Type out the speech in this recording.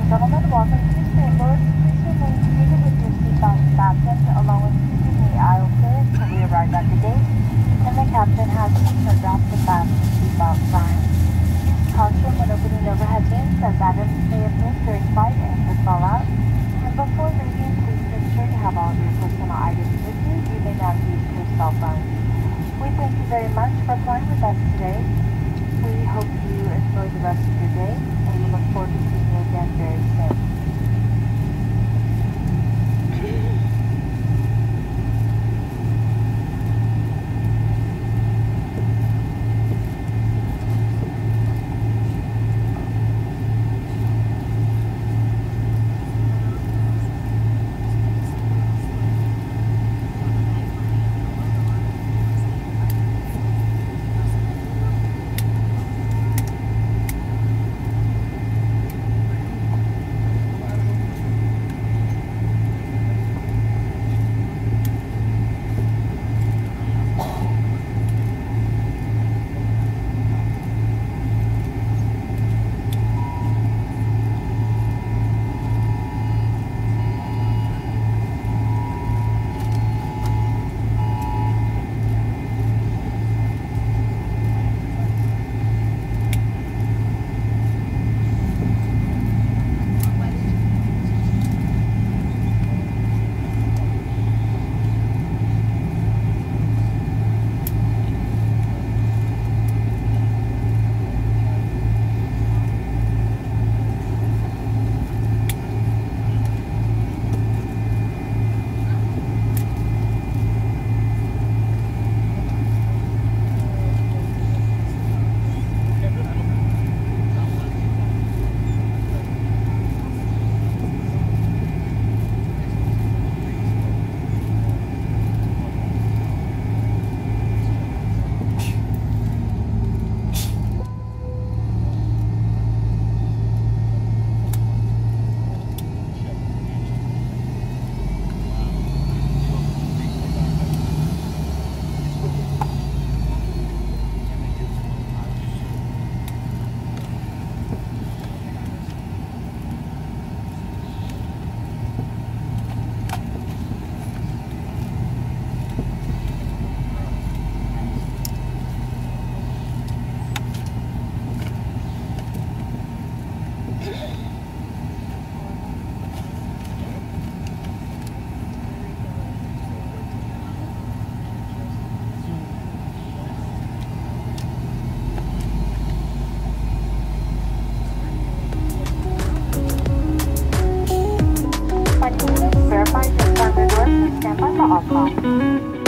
gentlemen, welcome to the Steamboat. Please remain seated with your seatbelt fastened, along with keeping the aisle clear until we arrive at the gate, and the captain has turned off the fasten seatbelt sign. Caution when opening overhead bins, as items may have moved during flight and could fall out. And before leaving, please ensure you have all of your personal items with you. You may now use your cell phone. We thank you very much for flying with us today. We hope you enjoy the rest of your day, and we look forward to seeing you again very soon. Verify your standard doors and stand by for all calls.